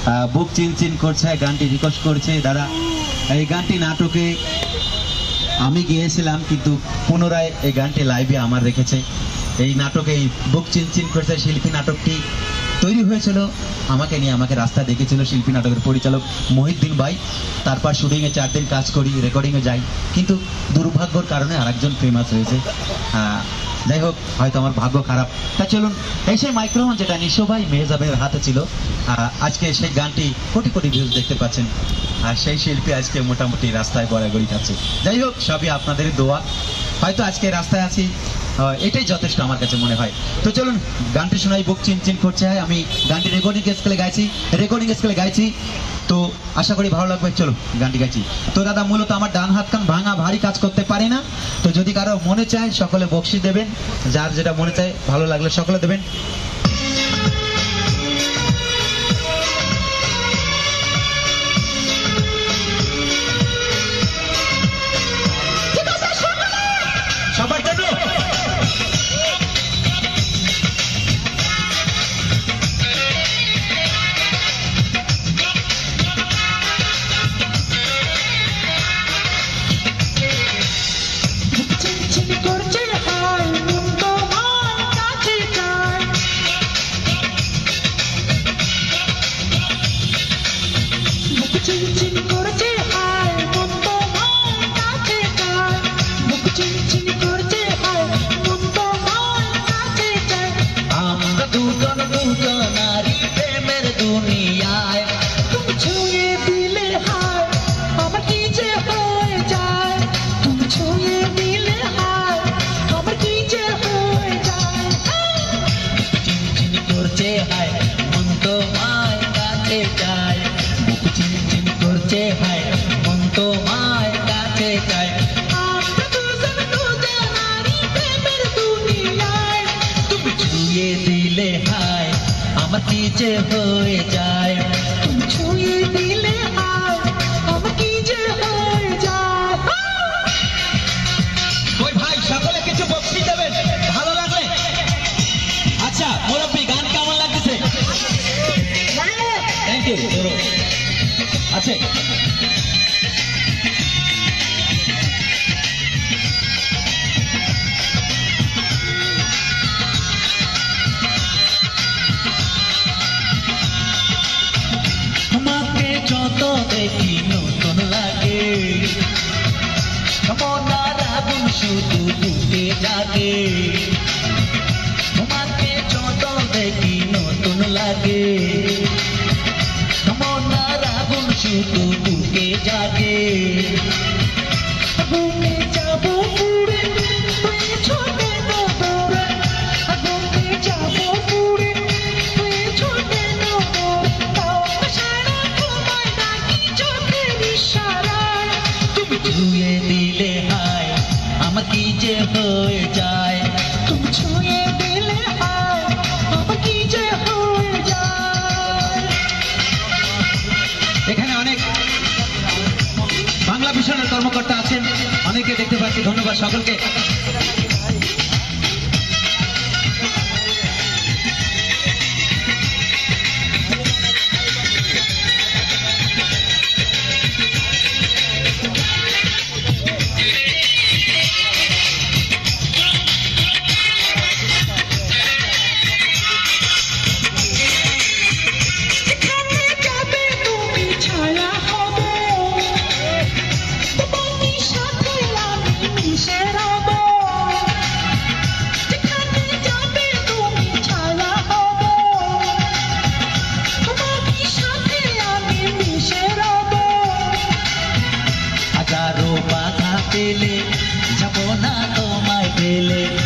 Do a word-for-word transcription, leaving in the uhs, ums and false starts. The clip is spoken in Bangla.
বুক চিনচিন করছে, গানটি রিকোয়েস্ট করছে। দাদা এই গানটি নাটকে আমি গিয়েছিলাম, কিন্তু পুনরায় এই গানটি লাইভে আমার রেখেছে। এই নাটকে এই বুক চিনচিন করছে শিল্পী নাটকটি তৈরি হয়েছিল আমাকে নিয়ে, আমাকে রাস্তা দেখেছিল শিল্পী নাটকের পরিচালক মহিউদ্দিন ভাই। তারপর শুটিংয়ে চার দিন কাজ করি, রেকর্ডিংয়ে যাই, কিন্তু দুর্ভাগ্যর কারণে আরেকজন ফেমাস হয়েছে। যাই হোক, হয়তো আমার ভাগ্য খারাপ। তা চলুন, এই সেই মাইক্রোফোন যেটা নিশো ভাই মেহজাবের হাতে ছিল, আজকে সেই গানটি কোটি কোটি ভিউজ দেখতে পাচ্ছেন, আর সেই শিল্পী আজকে মোটামুটি রাস্তায় গড়াগড়ি খাচ্ছে। যাই হোক, সবই আপনাদের দোয়া। হয়তো আজকে রাস্তায় আছি, এটাই যথেষ্ট আমার কাছে মনে হয়। তো চলুন গানটি শোনাই, বুক চিনচিন করছে। আমি গানটি রেকর্ডিং স্কেলে গাইছি, রেকর্ডিং স্কেলে গাইছি, তো আশা করি ভালো লাগবে। চলো গানটি গাইছি। তো দাদা, মূলত আমার ডান হাত কান ভাঙা, ভারী কাজ করতে পারি না। তো যদি কারো মনে চায় সকলে বকশিশ দেবেন, যার যেটা মনে চায়, ভালো লাগলে সকলে দেবেন। সবার জন্য হয়ে যায়, ছুঁয়ে দিলে হায় আমার কি যে হয়ে যায়। ওই ভাই সকলে কিছু বকশিশ দেবেন ভালো লাগলে। আচ্ছা মুরব্বি, গান কেমন লাগতেছে? Thank you. আচ্ছা, যত দেখি নতুন লাগে, মনার আগুন শুধু ফুটে জাগে। তোমাকে যত দেখি নতুন লাগে, মনার আগুন শুধু ফুটে জাগে। ঘুমে যাব পুরে ছোটে নদরে, ঘুমে যাব পুরে ছোটে নদরে, ছুঁয়ে দিলে হায় আমার কি যে হয়ে যায়, তুমি ছুঁয়ে দিলে হায় আমার কি যে হয়ে যায়। এখানে অনেক বাংলা ভীষণের কর্মকর্তা আছেন, অনেকে দেখতে পাচ্ছি, ধন্যবাদ সকলকে। যাব না তোমায় পেলে,